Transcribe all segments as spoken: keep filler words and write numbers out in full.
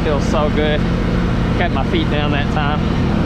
feels so good. Kept my feet down that time.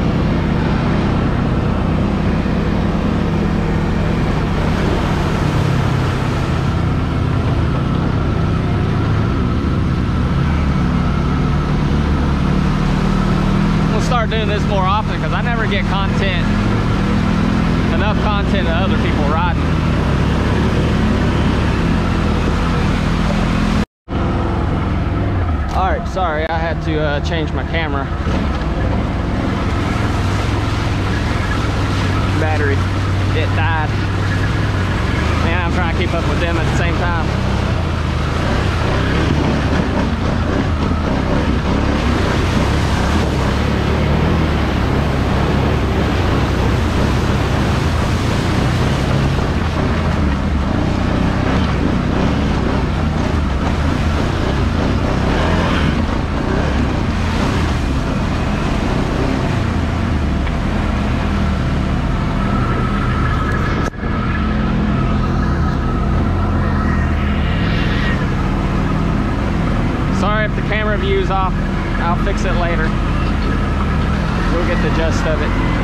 We'll start doing this more often because I never get content, enough content of other people riding. All right, sorry, I had to uh, change my camera. Battery, it died. Man, I'm trying to keep up with them at the same time. Views off. I'll fix it later. We'll get the gist of it.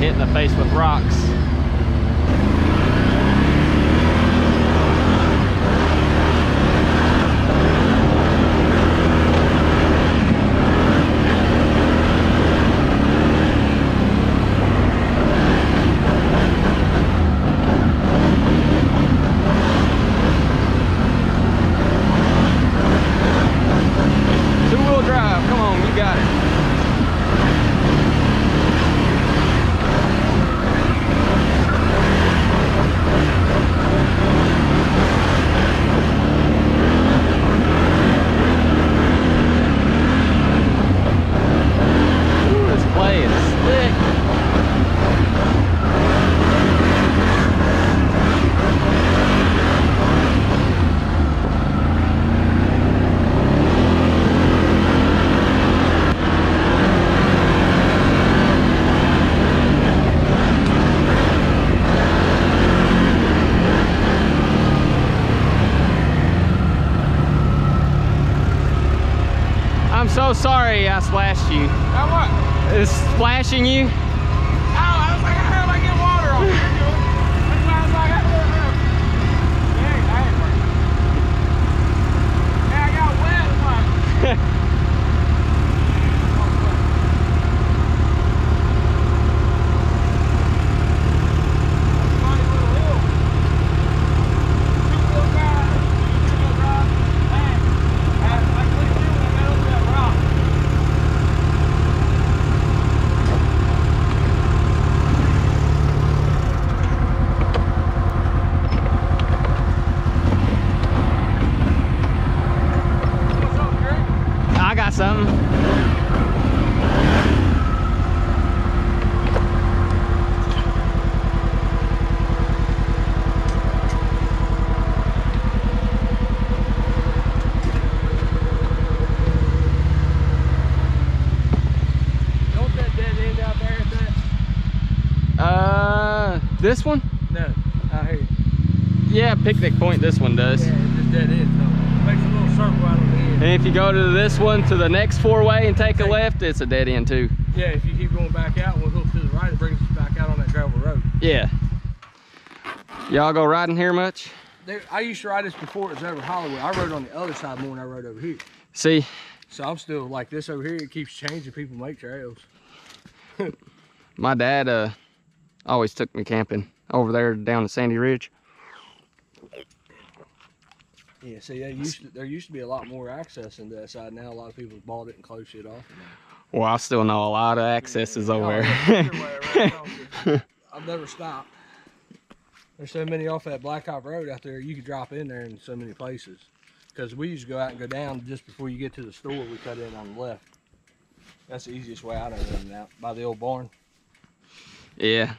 hit in the face with rocks. Two-wheel drive, come on, you got it. I'm so sorry I splashed you. Now what? It's splashing you? Oh, I was like, how do I get water on here? That's why I was like, I don't know. Dang, that ain't working. Hey, I got wet. What? Something. Don't that dead end out there at that? Uh, this one? No, out here. Yeah, Picnic Point, this one does. Yeah, it's just dead end. So it makes a little circle out on the end. And if you go to this one, to the next four-way and take a left, it's a dead end too. Yeah, if you keep going back out, we'll go to the right, it brings us back out on that gravel road. Yeah. Y'all go riding here much? There, I used to ride this before it was over Hollywood. I rode on the other side more than I rode over here. See? So I'm still like this over here. It keeps changing. People make trails. My dad uh, always took me camping over there down to Sandy Ridge. Yeah, see, there used to, there used to be a lot more access into that side. Now a lot of people have bought it and closed it off. Well, I still know a lot of accesses Yeah. over Oh, there. yeah, everywhere. I've never stopped. There's so many off that Blacktop Road out there. You could drop in there in so many places. Because we used to go out and go down just before you get to the store. We cut in on the left. That's the easiest way out of it and out by the old barn. Yeah.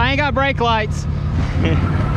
I ain't got brake lights.